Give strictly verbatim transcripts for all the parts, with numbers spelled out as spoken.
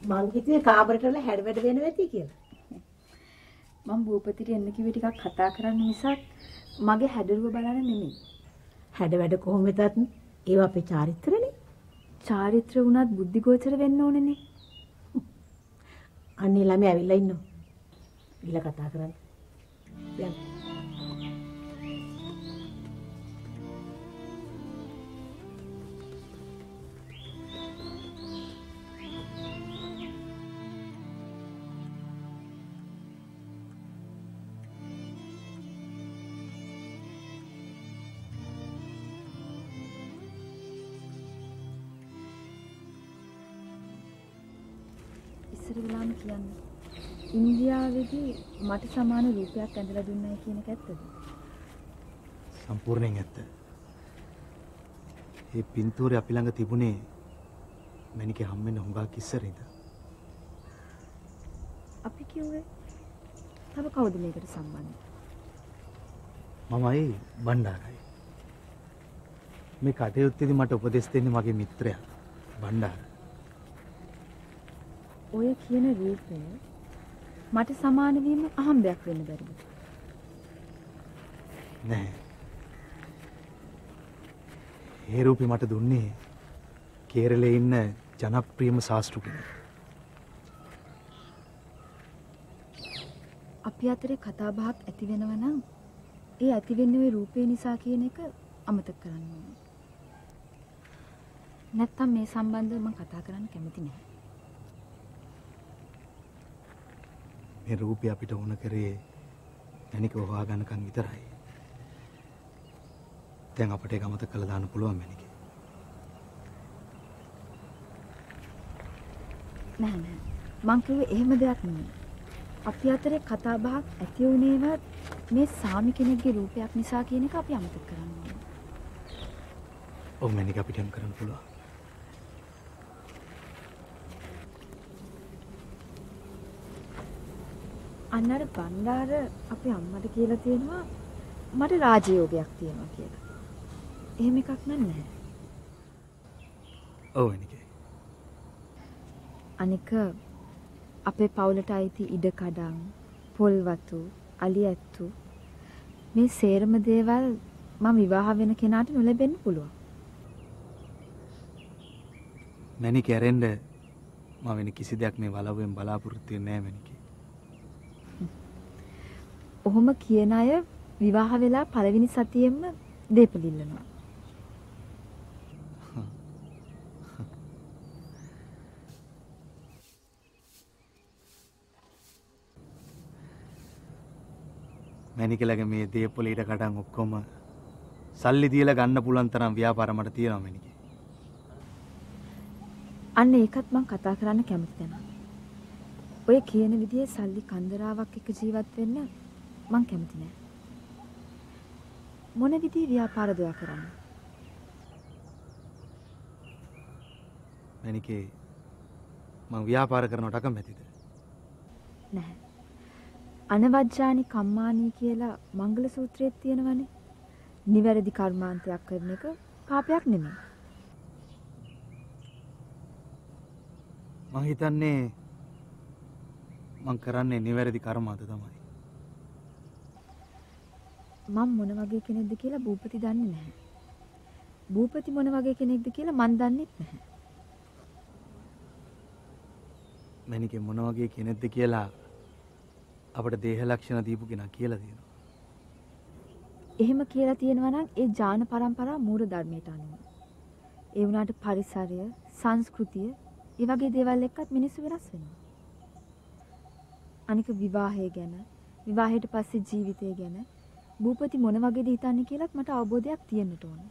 මං හිතුවේ කාමරේට වල හැඩ වැඩ වෙනවා ඇති කියලා. මම භූපතිට එන්න කිව්වේ ටිකක් කතා කරන්න මිසක් මගේ හැඩරුව බලන්න නෙමෙයි. හැඩ වැඩ කොහොම වෙතත් ඒවා අපේ චාරිත්‍රනේ. චාරිත්‍ර වුණත් බුද්ධිගෝචර වෙන්න ඕනේනේ. අනේ ළමයි ඇවිල්ලා ඉන්නවා. ගිහලා කතා කරන්න. යන්න. ඉස්සර වෙලාම කියන්නේ ඉන්දියාවේදී මට සමාන රූපයක් ඇඳලා දුන්නයි කියන එක ඇත්තද? සම්පූර්ණයෙන් ඇත්ත. මේ පින්තූරය අපි ළඟ තිබුණේ මැනිකේ හම්බෙන්න හුඟක් ඉස්සර ඉඳන්. අපි කිව්වේ තව කවුද මේකට සම්බන්ධ? මමයි බණ්ඩාරයි. මේ කටයුත්තේදී මට උපදෙස් දෙන්නේ මගේ මිත්‍රයා බණ්ඩාර. ඔය කියන රූපය මට සමාන වීම අහම්බයක් වෙන්න බැරිද? නෑ. ඒ රූපේ මට දුන්නේ කේරළේ ඉන්න ජනප්‍රියම ශාස්ත්‍රු කෙනෙක්. අපි අතරේ කතා බහක් ඇති වෙනවා නම් ඒ ඇති වෙන්නේ ওই රූපේ නිසා කියන එක අමතක කරන්න ඕනේ. නැත්තම් මේ සම්බන්ධව මම කතා කරන්න කැමති නැහැ. මේ රූපය අපිට ඕන කරේ මැනික හොවා ගන්නකම් විතරයි. දැන් අපිට ඒක අමතක කරලා දාන්න පුළුවන් මැනිකේ. නෑ නෑ. මං කිව්වේ එහෙම දෙයක් නෙමෙයි. අපි අතරේ කතා බහක් ඇති වුණේවත් මේ සාමි කෙනෙක්ගේ රූපයක් නිසා කියන එක අපි අමතක කරන්න ඕනේ. ඔව් මැනික අපිට එම් කරන්න පුළුවන්. අන්නර බණ්ඩාර අපේ අම්මට කියලා තියෙනවා මට රාජයෝගයක් තියෙනවා කියලා. එහෙම එකක් නැහැ. ඔව් මැනිකේ. අනික අපේ පවුලට අයිති ඉඩකඩම්, පොල් වතු, අලි ඇත්තු මේ සේරම දේවල් මම විවාහ වෙන කෙනාට නොලැබෙන්න පුළුවන්. මැනිකේ ඇරෙන්න මම වෙන කිසි දෙයක් මේ වලව්වෙන් බලාපොරොත්තු වෙන්නේ නැහැ මැනිකේ. ඔහොම කියන අය විවාහ වෙලා පළවෙනි සතියෙම දීපල ඉල්ලනවා. මැනිකලගේ මේ දේපොළ ඊට කඩන් ඔක්කොම සල්ලි දීලා ගන්න පුළුවන් තරම් ව්‍යාපාර මට තියෙනවා මැනිකේ. අන්න ඒකත් මම කතා කරන්න කැමති නැහැ. ඔය කියන විදිහේ සල්ලි කන්දරාවක් එක ජීවත් වෙන්න මං කැමති නෑ. මොන විදිහේ ව්‍යාපාරද ඔයා කරන්නේ? මැනිකේ මං ව්‍යාපාර කරනවට අකමැතිද? නැහැ. අනවජ්ජානි කම්මානී කියලා මංගල සූත්‍රයේ තියෙනවනේ. නිවැරදි කර්මාන්තයක් කරන එක පාපයක් නෙමෙයි. මං හිතන්නේ මං කරන්නේ නිවැරදි කර්මාන්ත තමයි. මම මොන වගේ කෙනෙක්ද කියලා භූපති දන්නේ නැහැ. භූපති මොන වගේ කෙනෙක්ද කියලා මන් දන්නෙත් නැහැ. මැනිකේ මොන වගේ කෙනෙක්ද කියලා අපට දේහ ලක්ෂණ දීපු කෙනා කියලා තියෙනවා. එහෙම කියලා තියෙනවා නම් ඒ ජාන පරම්පරා මූල ධර්මයට අනුව. ඒ වුණාට පරිසරය, සංස්කෘතිය, ඒ වගේ දේවල් එක්කත් මිනිස්සු වෙනස් වෙනවා. අනික විවාහය ගැන, විවාහයට පස්සේ ජීවිතය ගැන භූපති මොන වගේද හිතන්නේ කියලාත් මට අවබෝධයක් තියෙන්නට ඕන.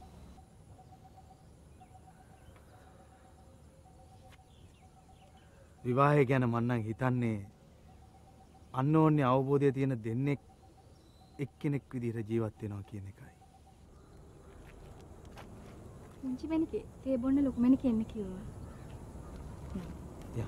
විවාහය ගැන මම නම් හිතන්නේ අන්නෝන්‍ය අවබෝධය තියෙන දෙන්නෙක් එක්කෙනෙක් විදිහට ජීවත් වෙනවා කියන එකයි. මුංචි මැනිකේ තේ බොන්න ලොකු මැනිකේ එන්න කිව්වා. යා.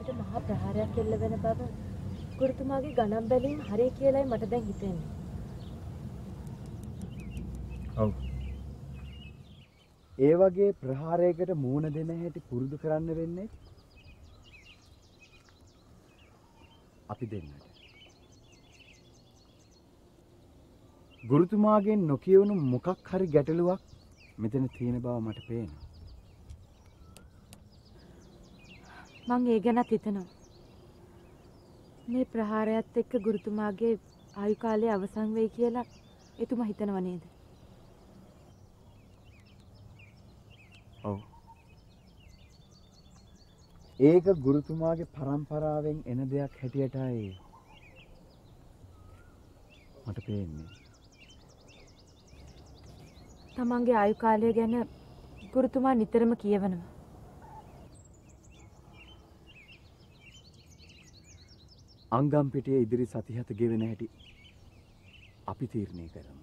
අපිට මහා ප්‍රහාරයක් එල්ල වෙන බව ගුරුතුමාගේ ගණන් බැලීම හරිය කියලායි මට දැන් හිතෙන්නේ. ඔව්. ඒ වගේ ප්‍රහාරයකට මූණ දෙන හැටි පුරුදු කරන්න වෙන්නේ අපි දෙන්නට. ගුරුතුමාගෙන් නොකියවුණු මොකක් හරි ගැටලුවක් මෙතන තියෙන බව මට පේනවා. මං ඒ ගැනත් හිතනවා. මේ ප්‍රහාරයත් එක්ක ගුරුතුමාගේ ආයු කාලය අවසන් වෙයි කියලා එතුමා හිතනව නේද? ඔව්. ඒක ගුරුතුමාගේ පරම්පරාවෙන් එන දෙයක් හැටියටයි මට පේන්නේ. තමන්ගේ ආයු කාලය ගැන ගුරුතුමා නිතරම කියවනවා. අංගම් පිටියේ ඉදිරි සති හත ගෙවෙන හැටි අපි තීරණය කරමු.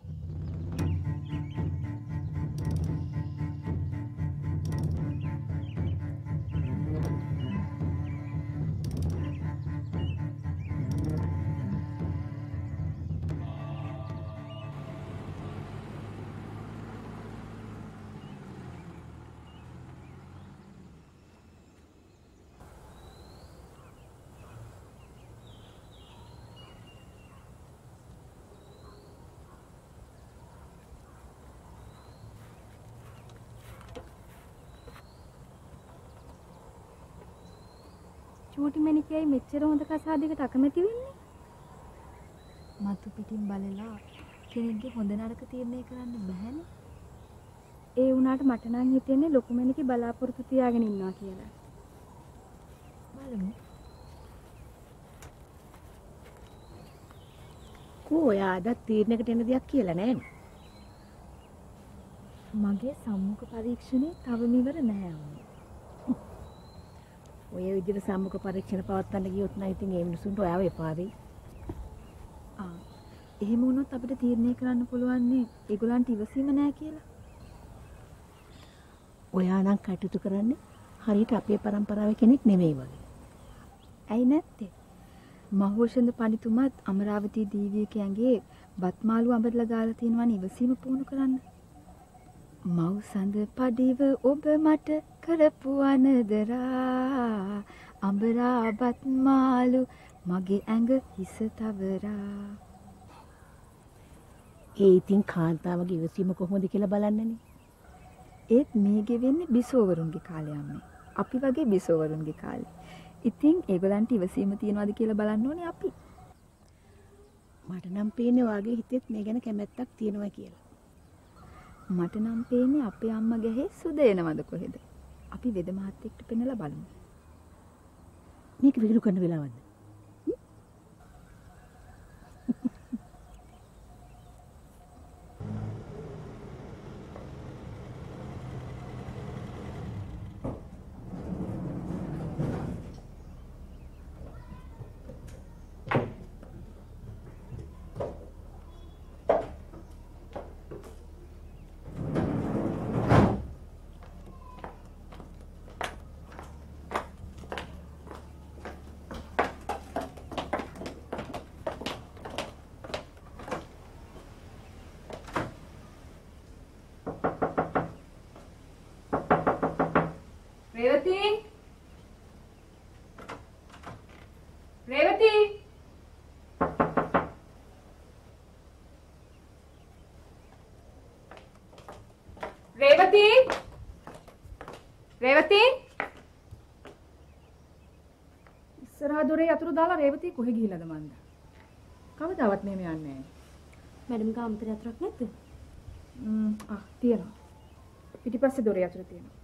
චූටි මණිකයි මෙච්චර හොඳ කසාදයකට අකමැති වෙන්නේ? මතු පිටින් බලලා කෙනෙක්ගේ හොඳ නරක තීරණය කරන්න බෑනේ. ඒ වුණාට මට නම් හිතෙන්නේ ලොකු මණිකේ බලාපොරොත්තු තියාගෙන ඉන්නවා කියලා. බලමු. කෝ ඔයා අද තීරණයකට එන දෙයක් කියලා නෑනේ. මගේ සම්මුඛ පරීක්ෂණේ තවම ඉවර නැහැ වුණේ. ඔය විදිහට සම්මුඛ පරීක්ෂණ පවත්වන්න ගියොත් නම් ඉතින් ඒ මිනිසුන්ට ඔයාව එපා වෙයි. ආ එහෙම වුණොත් අපිට තීරණය කරන්න පුළුවන් නේ ඒගොල්ලන්ට ඉවසීම නැහැ කියලා. ඔයා නම් කටයුතු කරන්නේ හරියට අපේ පරම්පරාවේ කෙනෙක් නෙමෙයි වගේ. ඇයි නැත්තේ? මහෝෂන්ද පඬිතුමත් අමරාවතී දීවියකයන්ගේ බත්මාළු අඹරලා දාලා තියෙනවනේ ඉවසීම පුහුණු කරන්න. මව්සඳ පඩිව ඔබ මට කරපු අනදරා අඹරා බත්මාළු මගේ ඇඟ හිස තවරා. ඒ ඉතින් කාන්තාවගේ ඉවසීම කොහොමද කියලා බලන්නනේ. ඒත් මේ ගෙවෙන්නේ බිසෝවරුන්ගේ කාලේ යන්නේ. අපි වගේ බිසෝවරුන්ගේ කාලේ. ඉතින් ඒගොල්ලන්ට ඉවසීම තියනවාද කියලා බලන්න ඕනේ අපි. මට නම් පේන්නේ වාගේ හිතෙත් මේ ගැන කැමැත්තක් තියෙනවා කියලා. මට නම් පේන්නේ අපේ අම්මා ගැහේ සුද එනවද කොහෙද? අපි වෙද මහත්තයෙක්ට පෙන්නලා බලමු. මේක විහිළු කරන වෙලාවක්ද? රේවති රේවති රේවති රේවති ඉස්සරහා දොරේ අතුරු දාලා රේවති කොහෙ ගිහිල්ලාද මන්ද? කවදාවත් මෙහෙම යන්නේ නැහැ. මැඩම් ගාමතර අතරක් නැද්ද? ම්ම් ආ තියෙනවා. පිටිපස්සේ දොරේ අතුරු තියෙනවා.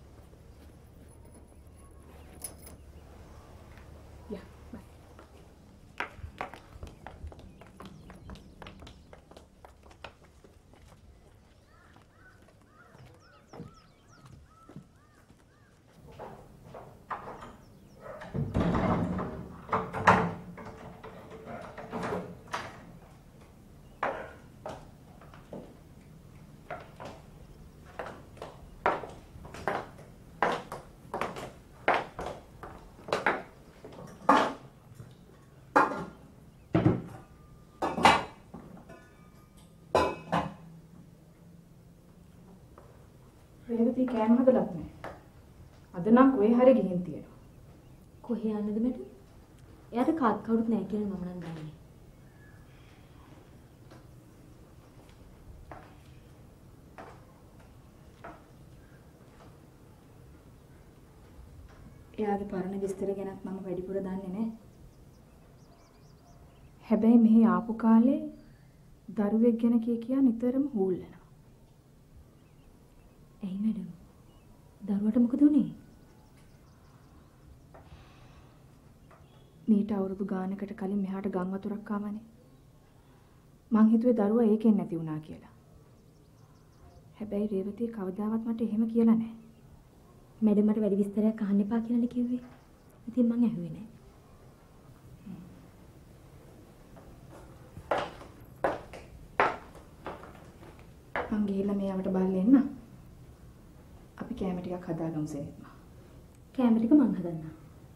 රේවතී කෑම හදලත් නැහැ. අද නම් කොහේ හරි ගිහින් තියෙනවා. කොහේ යන්නද මැඩම්? එයාට කාත් කවුරුත් නැහැ කියලා මම නම් දන්නේ. එයාගේ පරණ විස්තර ගැනත් මම වැඩිපුර දන්නේ නැහැ. හැබැයි මෙහි ආපු කාලේ දරුවෙක් ගැන කිය කියා නිතරම හූල්ලනවා. ඇයි මැඩම්? දරුවට මොකද උනේ? මීට අවුරුදු ගානකට කලින් මෙහාට ගම් වතුරක් ආවනේ. මං හිතුවේ දරුවා ඒකෙන් නැති වුණා කියලා. හැබැයි රේවතී කවදාවත් මට එහෙම කියලා නැහැ. මැඩම් මට වැඩි විස්තරයක් අහන්න එපා කියලානේ කිව්වේ. ඉතින් මං ඇහුවේ නැහැ. මං ගිහිල්ලා මෙයාට බලන්න එන්න. අපි කැම ටිකක් හදාගමු සෙනෙත්ම. කැම ටික මං හදන්නම්.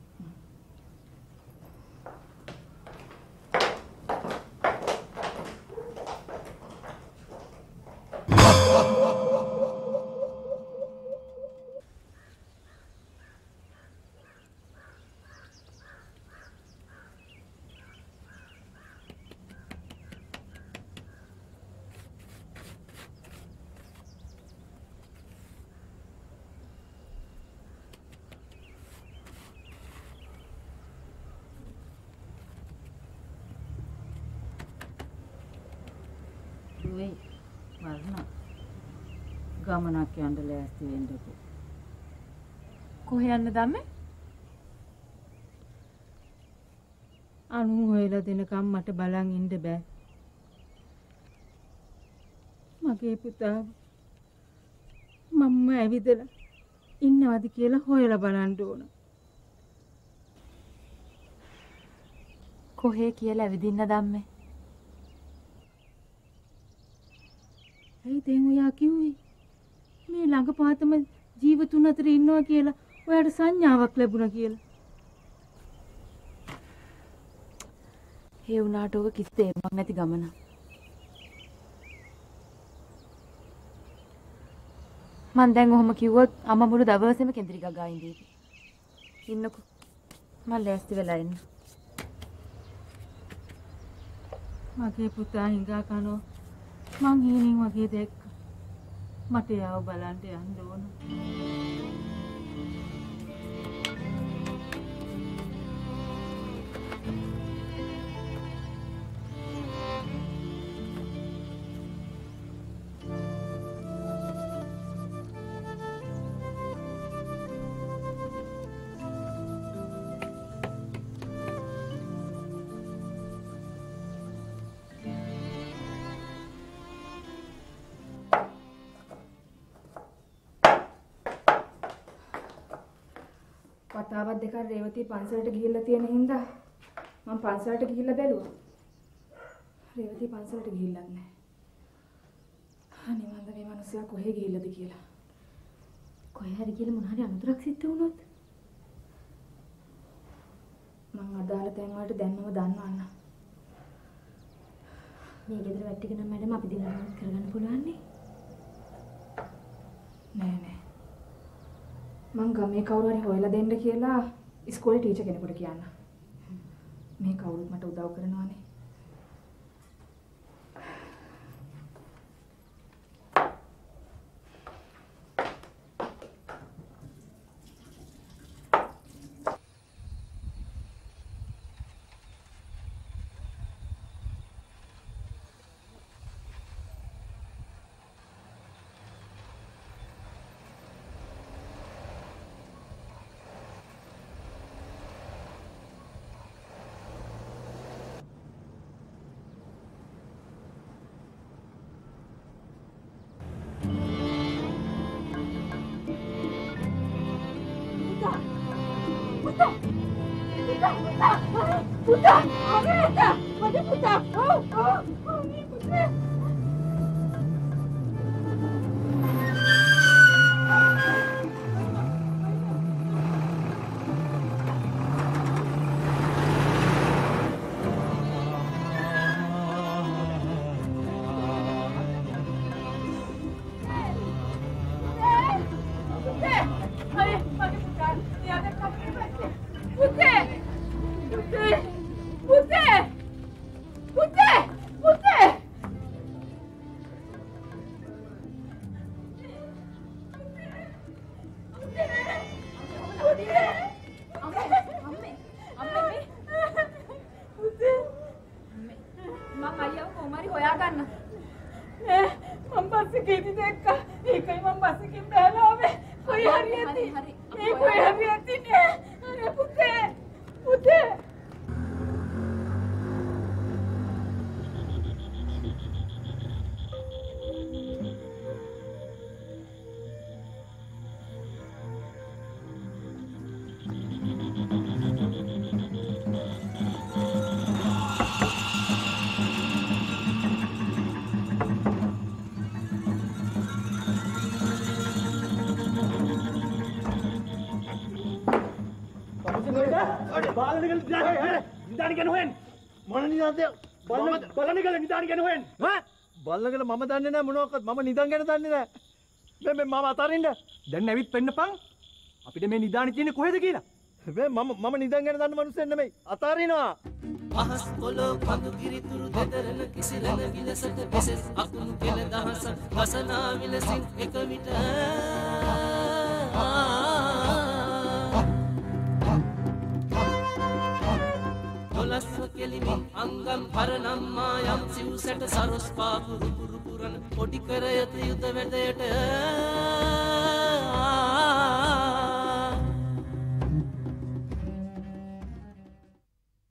වෙයි වර්ණ ගමනක් යන්න ලෑස්ති වෙන්නකෝ. කොහේ යන්නද අම්මේ? අනු හොයලා දෙනකම් මට බලන් ඉන්න බෑ. මගේ පුතා මම්ම ඇවිදලා ඉන්නවද කියලා හොයලා බලන්න ඕන. කොහේ කියලා ඇවිදින්නද අම්මේ? ඇයි දැන් ඔයා කිව්වේ මේ ළඟපාතම ජීවතුන් අතර ඉන්නවා කියලා ඔයාට සංඥාවක් ලැබුණා කියලා? ඒ වුණාට ඔක කිසි තේරුමක් නැති ගමන. මං දැන් ඔහොම කිව්වොත් අම්මා මුළු දවසේම කෙන්දිරි ගගා ඉඳීවි. ඉන්නකෝ. මං ලෑස්ති වෙලා එන්න. මගේ පුතා හිඟා කනෝ මං හීනින් වගේ දැක්ක. මට යාව බලන්න යන්න ඕන. වතාවක් දෙකක් රේවතී පන්සලට ගිහිල්ලා තියෙන හින්දා මම පන්සලට ගිහිල්ලා බැලුවා. රේවතී පන්සලට ගිහිල්ලත් නැහැ. අනේ මන්ද මේ මිනිස්සයා කොහෙ ගිහිල්ලාද කියලා. කොහේ හරි කියලා මොන හරි අනුතරක් සිද්ධ වුණොත් මං අදාළ තැන් වලට දැන්නම දන්නවා අන්න. මේ ගෙදර වැට්ටිගෙන මැඩම් අපි දිනන කරගන්න පුළුවන් නේ. නෑ නෑ. මං ගමේ කවුරු හරි හොයලා දෙන්න කියලා ඉස්කෝලේ ටීචර් කෙනෙකුට කියන්න. මේ කවුරුත් මට උදව් කරනවානේ. බාලනිකල නිදාන ගැන හොයන් මොන නිදානද බාලනිකල නිදාන ගැන හොයන් ඈ බල්ලගල මම දන්නේ නැහැ මොනවක්වත් මම නිදන් ගැන දන්නේ නැහැ මේ මේ මම අතරින්ද දැන් ඇවිත් පෙන්නපන් අපිට මේ නිදාන තියෙන්නේ කොහෙද කියලා මේ මම මම නිදන් ගැන දන්න මිනිස්සෙක් නෙමෙයි අතරිනවා අහස් පොළොව පඳු ගිරිතුරු දෙදරන කිසිලන විලසට පෙසෙස් අකුණු කෙල දහස වසනා විලසින් එක විට දොළස්ව කෙලිමින් අංගම් පරනම්මා යම් සිව්සැට සරොස් පාපුරු පුරු පුරන පොඩි කර යත යුද වැඩයට